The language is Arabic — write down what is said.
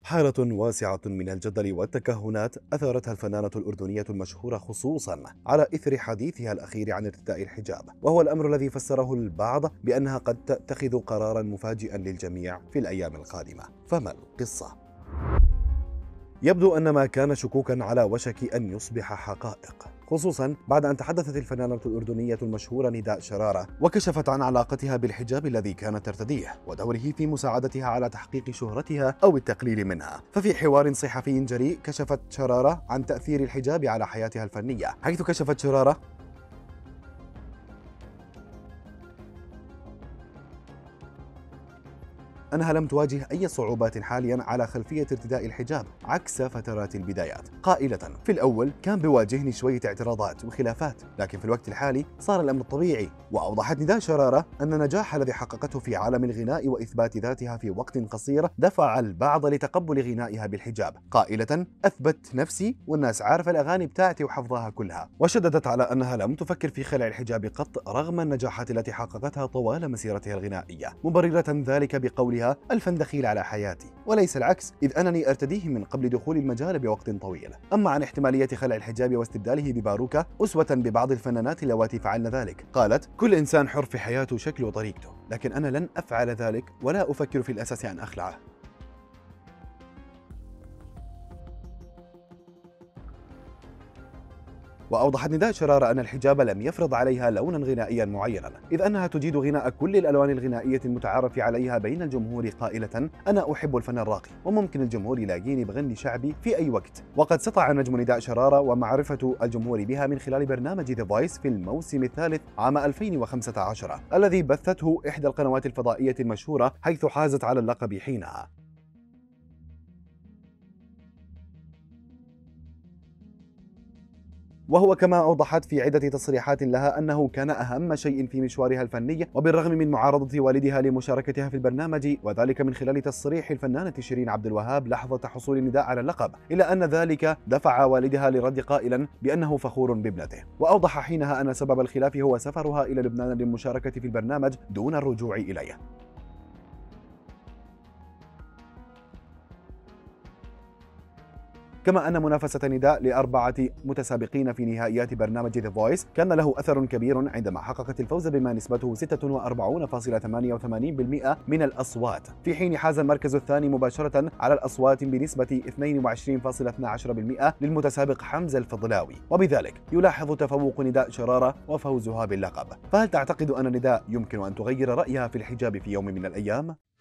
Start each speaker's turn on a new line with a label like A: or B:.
A: حالة واسعة من الجدل والتكهنات أثارتها الفنانة الأردنية المشهورة خصوصا على إثر حديثها الأخير عن ارتداء الحجاب، وهو الأمر الذي فسره البعض بأنها قد تتخذ قرارا مفاجئا للجميع في الأيام القادمة. فما القصة؟ يبدو أن ما كان شكوكا على وشك أن يصبح حقائق، خصوصا بعد أن تحدثت الفنانة الأردنية المشهورة نداء شرارة وكشفت عن علاقتها بالحجاب الذي كانت ترتديه ودوره في مساعدتها على تحقيق شهرتها أو التقليل منها. ففي حوار صحفي جريء كشفت شرارة عن تأثير الحجاب على حياتها الفنية، حيث كشفت شرارة أنها لم تواجه أي صعوبات حاليا على خلفية ارتداء الحجاب عكس فترات البدايات، قائلة: في الأول كان بيواجهني شوية اعتراضات وخلافات، لكن في الوقت الحالي صار الأمر الطبيعي. وأوضحت نداء شرارة أن النجاح الذي حققته في عالم الغناء وإثبات ذاتها في وقت قصير دفع البعض لتقبل غنائها بالحجاب، قائلة: أثبت نفسي والناس عارفة الأغاني بتاعتي وحفظها كلها. وشددت على أنها لم تفكر في خلع الحجاب قط رغم النجاحات التي حققتها طوال مسيرتها الغنائية، مبررة ذلك بقولها: الفن دخيل على حياتي وليس العكس، إذ أنني أرتديه من قبل دخول المجال بوقت طويل. أما عن احتمالية خلع الحجاب واستبداله بباروكة أسوة ببعض الفنانات اللواتي فعلن ذلك، قالت: كل إنسان حر في حياته شكله وطريقته، لكن أنا لن أفعل ذلك ولا أفكر في الأساس أن أخلعه. وأوضحت نداء شرارة أن الحجاب لم يفرض عليها لونا غنائيا معينا، إذ أنها تجيد غناء كل الألوان الغنائية المتعارف عليها بين الجمهور، قائلة: أنا أحب الفن الراقي وممكن الجمهور يلاقيني بغني شعبي في أي وقت. وقد سطع نجم نداء شرارة ومعرفة الجمهور بها من خلال برنامج The Voice في الموسم الثالث عام 2015 الذي بثته إحدى القنوات الفضائية المشهورة، حيث حازت على اللقب حينها. وهو كما أوضحت في عدة تصريحات لها أنه كان أهم شيء في مشوارها الفني، وبالرغم من معارضة والدها لمشاركتها في البرنامج، وذلك من خلال تصريح الفنانة شيرين عبد الوهاب لحظة حصول النداء على اللقب، إلا أن ذلك دفع والدها للرد قائلا بأنه فخور بابنته. وأوضح حينها أن سبب الخلاف هو سفرها إلى لبنان للمشاركة في البرنامج دون الرجوع إليه. كما أن منافسة نداء لأربعة متسابقين في نهائيات برنامج The Voice كان له أثر كبير عندما حققت الفوز بما نسبته 46.88% من الأصوات، في حين حاز المركز الثاني مباشرة على الأصوات بنسبة 22.12% للمتسابق حمزة الفضلاوي، وبذلك يلاحظ تفوق نداء شرارة وفوزها باللقب. فهل تعتقد أن نداء يمكن أن تغير رأيها في الحجاب في يوم من الأيام؟